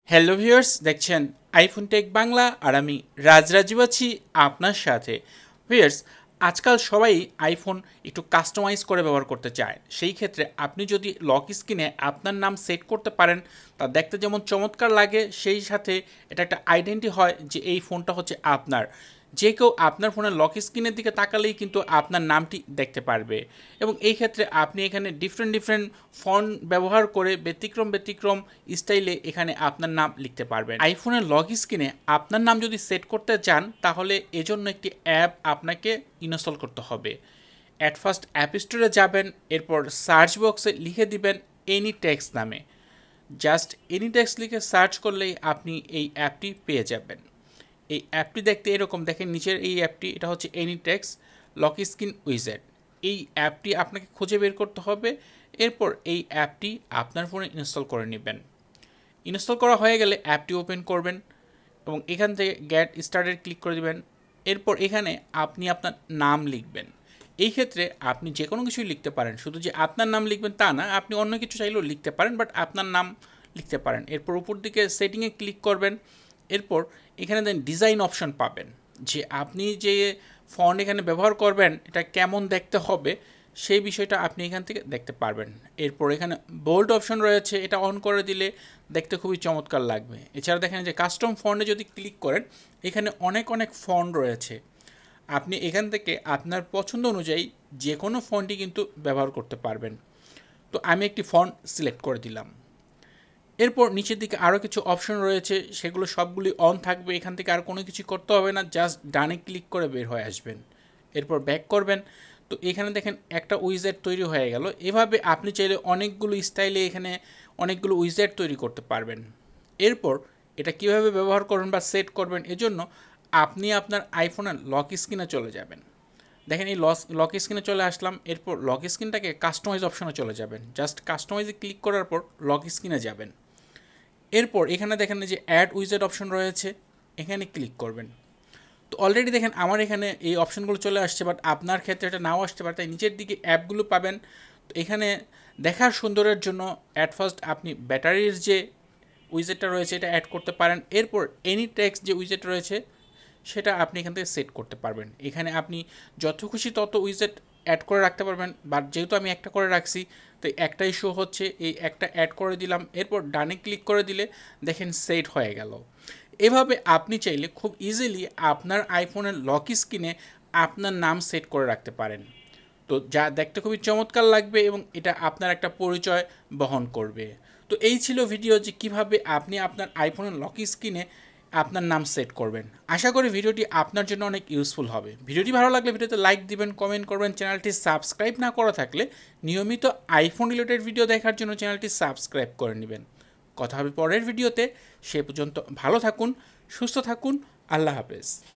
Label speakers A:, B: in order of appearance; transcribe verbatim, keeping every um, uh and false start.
A: Hello viewers, দেখছেন iPhone tech Bangla আর আমি রাজ রাজীব আছি আপনার সাথে। ভিউয়ার্স, আজকাল সবাই আইফোন একটু কাস্টমাইজ করে ব্যবহার করতে চায়। সেই ক্ষেত্রে আপনি যদি লক স্ক্রিনে আপনার নাম সেট করতে পারেন, তা দেখতে যেমন চমৎকার লাগে, সেই সাথে এটা একটা আইডেন্টি হয় যে এই ফোনটা হচ্ছে আপনার। যে কেউ আপনার ফোনের লক স্ক্রিনের দিকে তাকালেই কিন্তু আপনার নামটি দেখতে পারবে। এবং এই ক্ষেত্রে আপনি এখানে ডিফারেন্ট ডিফারেন্ট ফন্ট ব্যবহার করে ব্যতিক্রম ব্যতিক্রম স্টাইলে এখানে আপনার নাম লিখতে পারবেন। আইফোনের লক স্ক্রিনে আপনার নাম যদি সেট করতে চান, তাহলে এজন্য একটি অ্যাপ আপনাকে ইনস্টল করতে হবে। অ্যাট ফার্স্ট অ্যাপ স্টোরে যাবেন, এরপর সার্চ বক্সে লিখে দিবেন এনি টেক্সট নামে। জাস্ট এনি টেক্সট লিখে সার্চ করলেই আপনি এই অ্যাপটি পেয়ে যাবেন। এই অ্যাপটি দেখতে এরকম, দেখেন নিচের এই অ্যাপটি, এটা হচ্ছে এনি টেক্সট লক স্ক্রিন উইজেট। এই অ্যাপটি আপনাকে খুঁজে বের করতে হবে। এরপর এই অ্যাপটি আপনার ফোনে ইনস্টল করে নেবেন। ইনস্টল করা হয়ে গেলে অ্যাপটি ওপেন করবেন এবং এখান থেকে গেট স্টার্টেড ক্লিক করে দেবেন। এরপর এখানে আপনি আপনার নাম লিখবেন। এই ক্ষেত্রে আপনি যে কোনো কিছুই লিখতে পারেন, শুধু যে আপনার নাম লিখবেন তা না, আপনি অন্য কিছু চাইলেও লিখতে পারেন, বাট আপনার নাম লিখতে পারেন। এরপর উপর দিকে সেটিংয়ে ক্লিক করবেন। এরপর এখানে দেন ডিজাইন অপশন পাবেন, যে আপনি যে ফন্ট এখানে ব্যবহার করবেন এটা কেমন দেখতে হবে সেই বিষয়টা আপনি এখান থেকে দেখতে পারবেন। এরপর এখানে বোল্ড অপশন রয়েছে, এটা অন করে দিলে দেখতে খুবই চমৎকার লাগবে। এছাড়া দেখেন যে কাস্টম ফন্টে যদি ক্লিক করেন, এখানে অনেক অনেক ফন্ট রয়েছে। আপনি এখান থেকে আপনার পছন্দ অনুযায়ী যে কোনো ফন্টই কিন্তু ব্যবহার করতে পারবেন। তো আমি একটি ফন্ট সিলেক্ট করে দিলাম। এরপর নিচের দিকে আরও কিছু অপশন রয়েছে, সেগুলো সবগুলি অন থাকবে। এখান থেকে আর কোনো কিছু করতে হবে না, জাস্ট ডানে ক্লিক করে বের হয়ে আসবেন। এরপর ব্যাক করবেন। তো এখানে দেখেন একটা উইজেট তৈরি হয়ে গেল। এভাবে আপনি চাইলে অনেকগুলো স্টাইলে এখানে অনেকগুলো উইজেট তৈরি করতে পারবেন। এরপর এটা কিভাবে ব্যবহার করবেন বা সেট করবেন, এজন্য আপনি আপনার আইফোনের লক স্ক্রিনে চলে যাবেন। দেখেন এই লস লক স্ক্রিনে চলে আসলাম। এরপর লক স্ক্রিনটাকে কাস্টমাইজ অপশনে চলে যাবেন। জাস্ট কাস্টমাইজে ক্লিক করার পর লক স্ক্রিনে যাবেন। এরপর এখানে দেখেন যে অ্যাড উইজেট অপশন রয়েছে, এখানে ক্লিক করবেন। তো অলরেডি দেখেন আমার এখানে এই অপশনগুলো চলে আসছে, বাট আপনার ক্ষেত্রে এটা নাও আসতে পারে। তাই নিচের দিকে অ্যাপগুলো পাবেন। তো এখানে দেখার সুন্দরের জন্য অ্যাট ফার্স্ট আপনি ব্যাটারির যে উইজেটটা রয়েছে এটা অ্যাড করতে পারেন। এরপর এনি টেক্সট যে উইজেট রয়েছে সেটা আপনি এখান থেকে সেট করতে পারবেন। এখানে আপনি যত খুশি তত উইজেট অ্যাড করে রাখতে পারবেন, বাট যেহেতু আমি একটা করে রাখছি তো একটাই শো হচ্ছে, এই একটা অ্যাড করে দিলাম। এরপর ডানে ক্লিক করে দিলে দেখেন সেট হয়ে গেল। এভাবে আপনি চাইলে খুব ইজিলি আপনার আইফোনের লক স্ক্রিনে আপনার নাম সেট করে রাখতে পারেন। তো যা দেখতে খুবই চমৎকার লাগবে এবং এটা আপনার একটা পরিচয় বহন করবে। তো এই ছিল ভিডিও, যে কিভাবে আপনি আপনার আইফোনের লক স্ক্রিনে আপনার নাম সেট করবেন। আশা করি ভিডিওটি আপনার জন্য অনেক ইউজফুল হবে। ভিডিওটি ভালো লাগলে ভিডিওতে লাইক দিবেন, কমেন্ট করবেন। চ্যানেলটি সাবস্ক্রাইব না করা থাকলে নিয়মিত আইফোন রিলেটেড ভিডিও দেখার জন্য চ্যানেলটি সাবস্ক্রাইব করে নেবেন। কথা হবে পরের ভিডিওতে। সে পর্যন্ত ভালো থাকুন, সুস্থ থাকুন। আল্লাহ হাফেজ।